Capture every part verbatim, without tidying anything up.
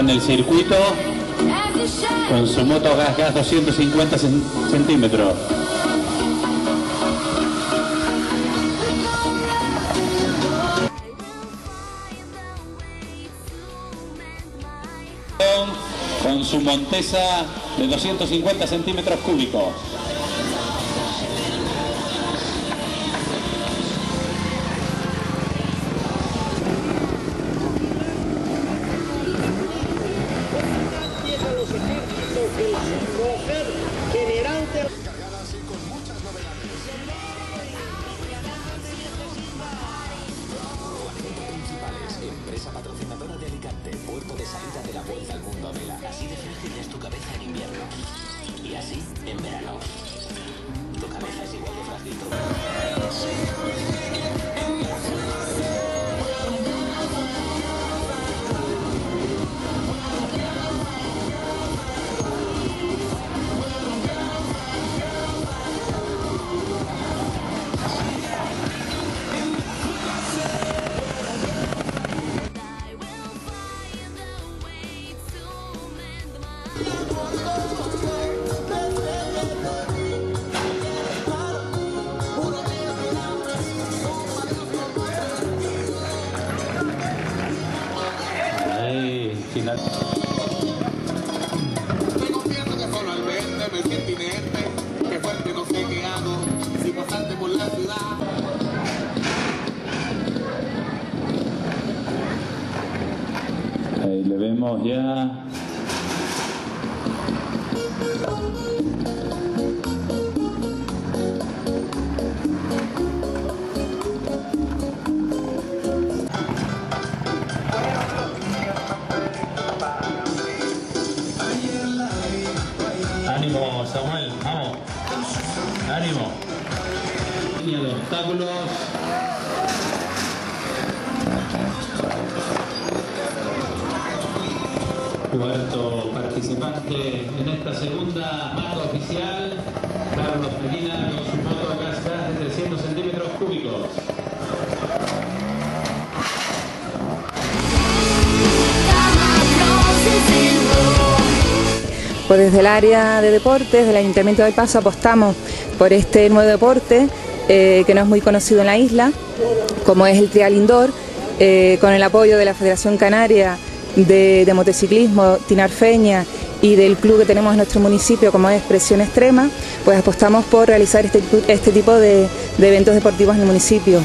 en el circuito con su moto Gas Gas doscientos cincuenta centímetros. Con su Montesa de doscientos cincuenta centímetros cúbicos. Empresa patrocinadora de Alicante, puerto de salida de la vuelta al mundo vela. Así de frágil es tu cabeza en invierno. Y así en verano. Tu cabeza es igual de frágil. Final. Me confieso que solo al verte me siento inerte, que fuerte no sé qué hago, si pasarte por la ciudad. Ahí le vemos ya. Ánimo, Samuel, vamos. Ánimo. Línea de obstáculos. Cuarto participante en esta segunda marca oficial, Carlos Medina con su moto Gas Gas de trescientos centímetros cúbicos. Pues desde el área de deportes del Ayuntamiento del Paso apostamos por este nuevo deporte eh, que no es muy conocido en la isla, como es el trial indoor, eh, con el apoyo de la Federación Canaria de, de Motociclismo Tinarfeña y del club que tenemos en nuestro municipio como es Presión Extrema, pues apostamos por realizar este, este tipo de, de eventos deportivos en el municipio.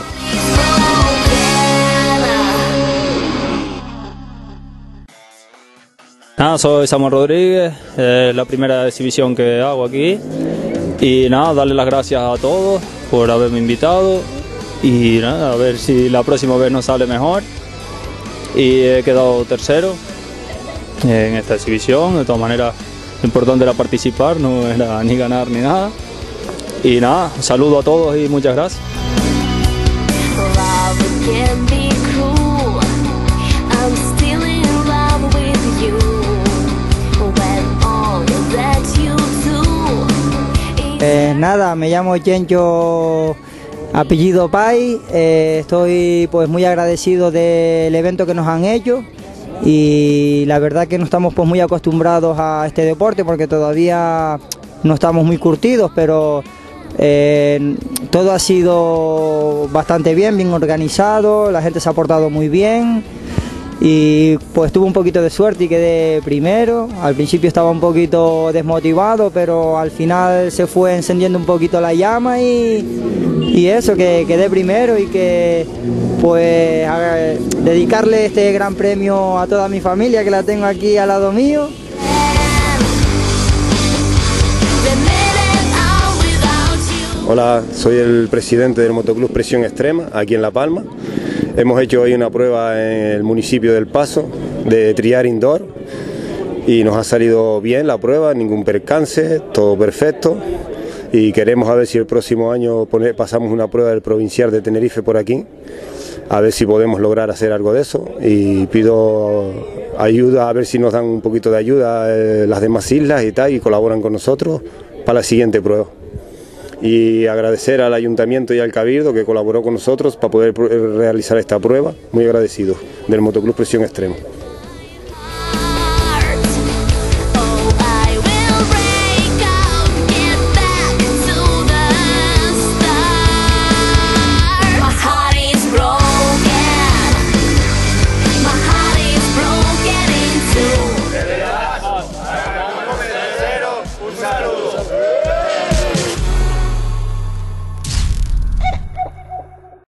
Nada, soy Samuel Rodríguez, es eh, la primera exhibición que hago aquí y nada, darle las gracias a todos por haberme invitado y nada, a ver si la próxima vez nos sale mejor. Y he quedado tercero en esta exhibición, de todas maneras lo importante era participar, no era ni ganar ni nada. Y nada, un saludo a todos y muchas gracias. Eh, nada, me llamo Chencho, apellido Pai, eh, estoy pues muy agradecido del evento que nos han hecho y la verdad que no estamos pues muy acostumbrados a este deporte porque todavía no estamos muy curtidos, pero eh, todo ha sido bastante bien, bien organizado, la gente se ha portado muy bien. Y pues tuve un poquito de suerte y quedé primero. Al principio estaba un poquito desmotivado, pero al final se fue encendiendo un poquito la llama y, y eso, que quedé primero y que pues a, dedicarle este gran premio a toda mi familia que la tengo aquí al lado mío. Hola, soy el presidente del Motoclub Presión Extrema, aquí en La Palma. Hemos hecho hoy una prueba en el municipio del Paso de trial indoor y nos ha salido bien la prueba, ningún percance, todo perfecto. Y queremos a ver si el próximo año poner, pasamos una prueba del provincial de Tenerife por aquí, a ver si podemos lograr hacer algo de eso. Y pido ayuda, a ver si nos dan un poquito de ayuda eh, las demás islas y tal, y colaboran con nosotros para la siguiente prueba. Y agradecer al Ayuntamiento y al Cabildo que colaboró con nosotros para poder realizar esta prueba, muy agradecido del Motoclub Presión Extrema.